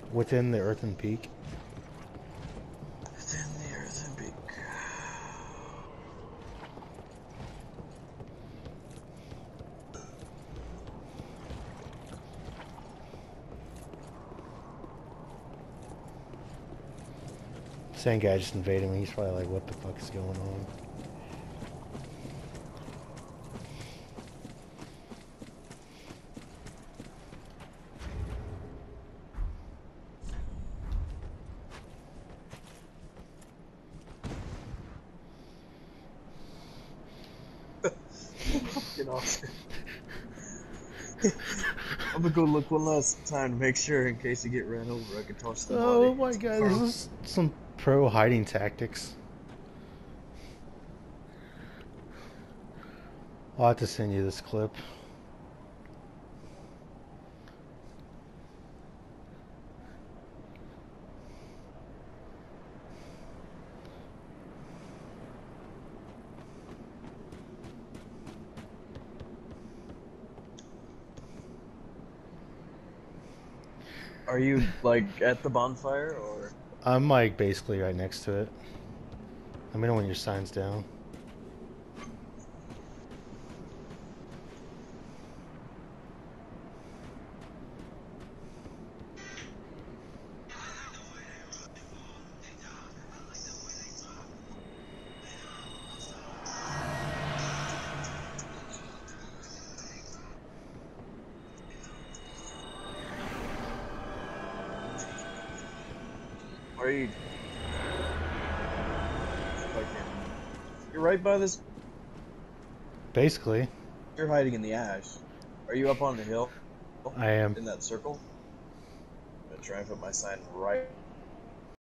Within the earthen peak. Within the earthen peak. Same guy just invaded me. He's probably like, what the fuck is going on? Fucking awesome. I'm gonna go look one last time to make sure in case you get ran over I can toss the body. Oh my god, this is some pro hiding tactics. I'll have to send you this clip. Are you like at the bonfire or? I'm like basically right next to it. Let me know when your sign's down. Are you? You're right by this. Basically. You're hiding in the ash. Are you up on the hill? I am. In that circle. I'm gonna try and put my sign right